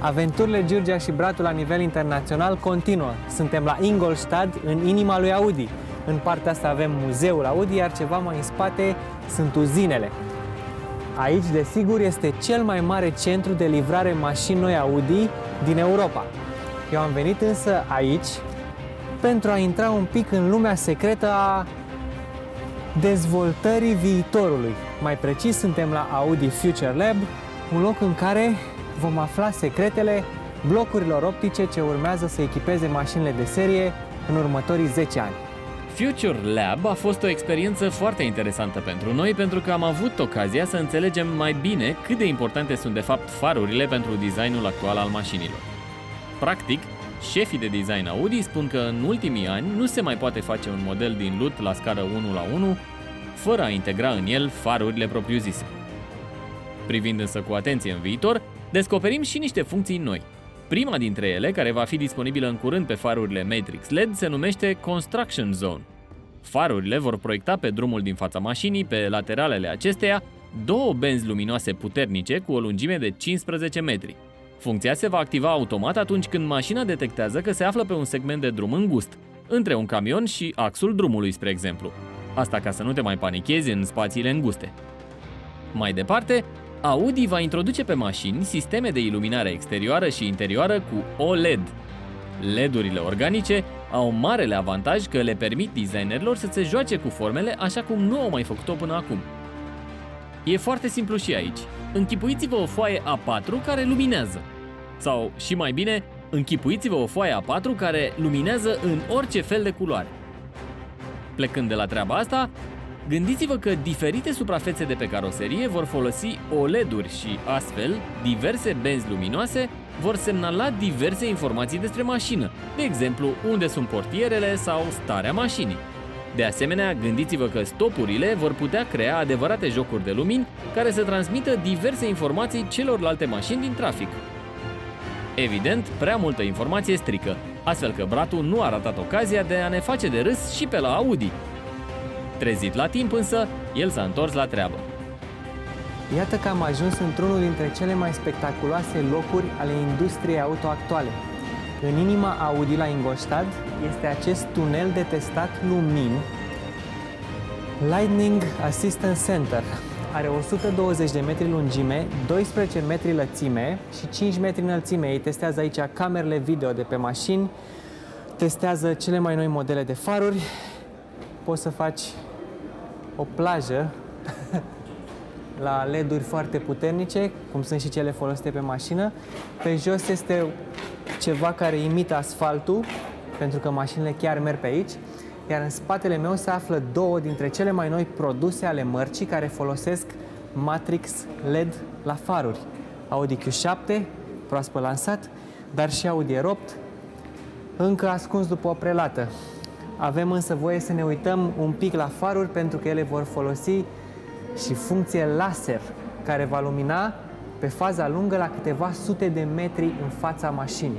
Aventurile Giurgia și Bratul la nivel internațional continuă. Suntem la Ingolstadt, în inima lui Audi. În partea asta avem muzeul Audi, iar ceva mai în spate sunt uzinele. Aici, desigur, este cel mai mare centru de livrare mașini noi Audi din Europa. Eu am venit însă aici pentru a intra un pic în lumea secretă a dezvoltării viitorului. Mai precis, suntem la Audi Future Lab, un loc în care vom afla secretele blocurilor optice ce urmează să echipeze mașinile de serie în următorii 10 ani. Future Lab a fost o experiență foarte interesantă pentru noi, pentru că am avut ocazia să înțelegem mai bine cât de importante sunt de fapt farurile pentru designul actual al mașinilor. Practic, șefii de design Audi spun că în ultimii ani nu se mai poate face un model din lut la scară 1:1 fără a integra în el farurile propriu-zise. Privind însă cu atenție în viitor, descoperim și niște funcții noi. Prima dintre ele, care va fi disponibilă în curând pe farurile Matrix LED, se numește Construction Zone. Farurile vor proiecta pe drumul din fața mașinii, pe lateralele acesteia, două benzi luminoase puternice cu o lungime de 15 metri. Funcția se va activa automat atunci când mașina detectează că se află pe un segment de drum îngust, între un camion și axul drumului, spre exemplu. Asta ca să nu te mai panichezi în spațiile înguste. Mai departe, Audi va introduce pe mașini sisteme de iluminare exterioară și interioară cu OLED. LED-urile organice au marele avantaj că le permit designerilor să se joace cu formele așa cum nu au mai făcut-o până acum. E foarte simplu și aici. Închipuiți-vă o foaie A4 care luminează. Sau, și mai bine, închipuiți-vă o foaie A4 care luminează în orice fel de culoare. Plecând de la treaba asta, gândiți-vă că diferite suprafețe de pe caroserie vor folosi OLED-uri și, astfel, diverse benzi luminoase vor semnala diverse informații despre mașină, de exemplu, unde sunt portierele sau starea mașinii. De asemenea, gândiți-vă că stopurile vor putea crea adevărate jocuri de lumini care să transmită diverse informații celorlalte mașini din trafic. Evident, prea multă informație strică, astfel că Bratul nu a ratat ocazia de a ne face de râs și pe la Audi. Trezit la timp însă, el s-a întors la treabă. Iată că am ajuns într-unul dintre cele mai spectaculoase locuri ale industriei auto actuale. În inima Audi la Ingolstadt este acest tunel de testat lumini Lightning Assistance Center. Are 120 de metri lungime, 12 metri lățime și 5 metri înălțime. Ei testează aici camerele video de pe mașini, testează cele mai noi modele de faruri. Poți să faci o plajă la LED-uri foarte puternice, cum sunt și cele folosite pe mașină. Pe jos este ceva care imită asfaltul, pentru că mașinile chiar merg pe aici. Iar în spatele meu se află două dintre cele mai noi produse ale mărcii care folosesc Matrix LED la faruri. Audi Q7, proaspăt lansat, dar și Audi R8, încă ascuns după o prelată. Avem însă voie să ne uităm un pic la faruri pentru că ele vor folosi și funcție laser care va lumina pe faza lungă la câteva sute de metri în fața mașinii.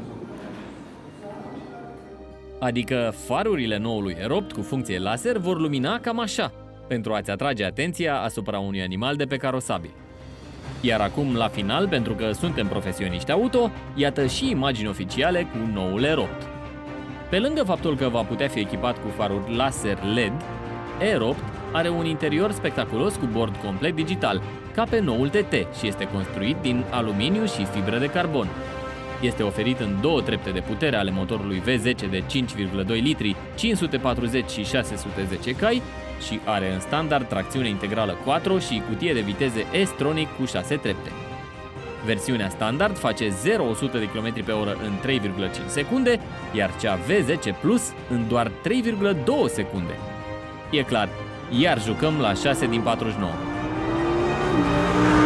Adică farurile noului R8 cu funcție laser vor lumina cam așa, pentru a-ți atrage atenția asupra unui animal de pe carosabil. Iar acum, la final, pentru că suntem profesioniști auto, iată și imagini oficiale cu noul R8. Pe lângă faptul că va putea fi echipat cu faruri laser LED, R8 are un interior spectaculos cu bord complet digital, ca pe noul TT, și este construit din aluminiu și fibră de carbon. Este oferit în două trepte de putere ale motorului V10 de 5,2 litri, 540 și 610 cai și are în standard tracțiune integrală Quattro și cutie de viteze S-Tronic cu 6 trepte. Versiunea standard face 0-100 de km/h în 3,5 secunde, iar cea V10 Plus în doar 3,2 secunde. E clar, iar jucăm la 6 din 49.